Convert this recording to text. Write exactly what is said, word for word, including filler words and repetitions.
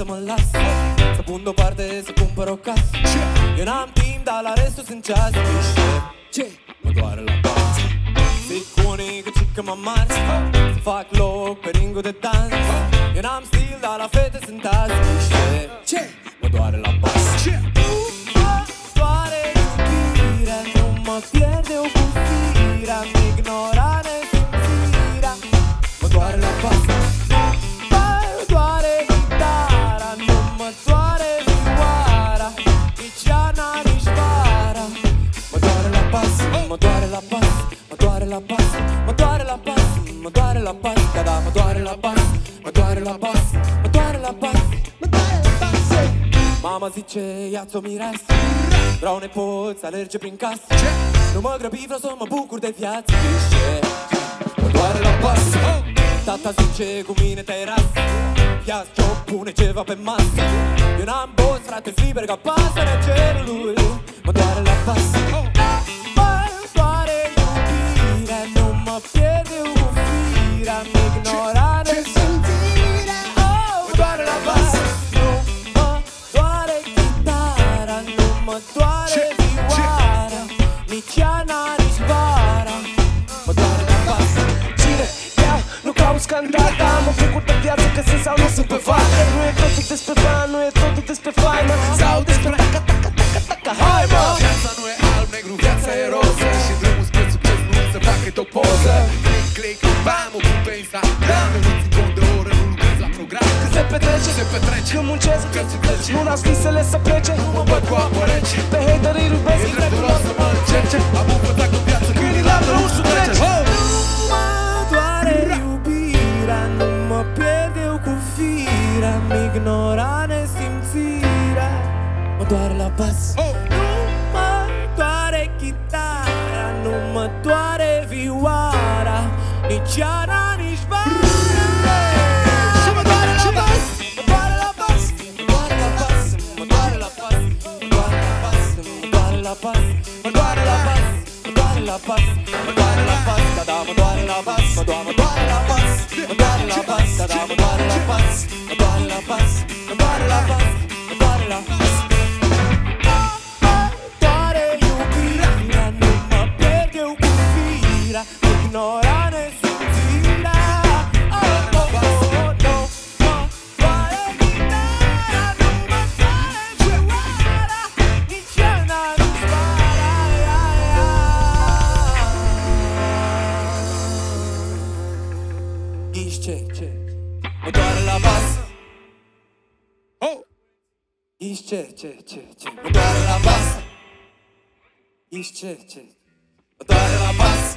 mă las, să pun deoparte, să cumpăr o casă. Eu n-am timp, dar la restul sunt ceas. Ce? Mă doare la pas. Zic unii că cică mă mari, să fac loc pe ringul de dans. Eu n-am stil, dar la fete sunt azi. Ce? Mă doare la pas. Mă doare iubirea, nu mă pierd eu cu firea, mi-ignora nesimțirea. Mă doare la pas. Mă doare gitara, nu mă doare vioara, nici iarna, nici vara. Mă doare la pas, mă doare la pas, mă doare la pas, mă doare la pas, mă doare la pas, da, da, mă doare la pas, mă doare la pas, mă doare la pas, mă doare la pas. Mama zice, ia-ți-o mireasă, vreau nepoți, alerge prin casă. Nu mă grăbi, vreau să mă bucur de viață. Mă doare la pas. Tata zice, cu mine te-ai ras, ia-ți job, pune ceva pe masă. Eu n-am boss, frate, liber ca pasărea cerului. Mă doare la pas. Mă doare iubirea, nu mă pierd eu cu firea, mi-ignora nesimțirea. Mă doare la pas. Nu mă doare chitara, nu mă doare vioara, nici iarna, nici vara. Mă doare la pas. Cine? Ia, nu caut scandal, dar mă bucur de viață, că sunt sau nu sunt pe vale. Nu e totul despre bani, nu e totul despre faină, sau despre taca, taca, taca, taca, hai mă! Viața nu e alb-negru, viața e roză, și drumul spre succes nu să fac cât o poză. Click, click, bam, o pun pe Instagram, eu nu țin cont de oră, nu lucrez la program. Când se petrece, se petrece, când muncesc, când se trece, nu las visele să plece. nu mă băt cu apă rece, pe hater îi rubesc, e drepturos să mă încerce. Am învățat cu viață, când îi ladă, nu știu trece. Mă doare iubirea, nu mă pierd eu cu firea, mi-ignora nesimțirea. Mă doare la pas. Nu mă doare chitara, nu mă doare vioara, nici iarna, nici vara. Și mă doare la pas. Mă doare la pas. Mă doare la pas. Mă doare la pas. Mă doare la pas. Mă doare la pas. Mă doare la pas. Mă doare la pas. Mă doare la pas. Da, da, mă doare la pas. Mă doare, mă doare la pas. Mă doare la pas. Da, da, mă doare la pas. Mă doare la pas. Mă doare la pas. Mă doare la pas. Ignora nesimțirea. Oh, oh, oh, no. Mă doare chitara, nu mă doare vioara, nici iarna, nici vara. Ești ce, ce? Mă doare la pas. Ești ce, ce, ce, ce? Mă doare la pas. Ești ce, ce? Mă doare la pas.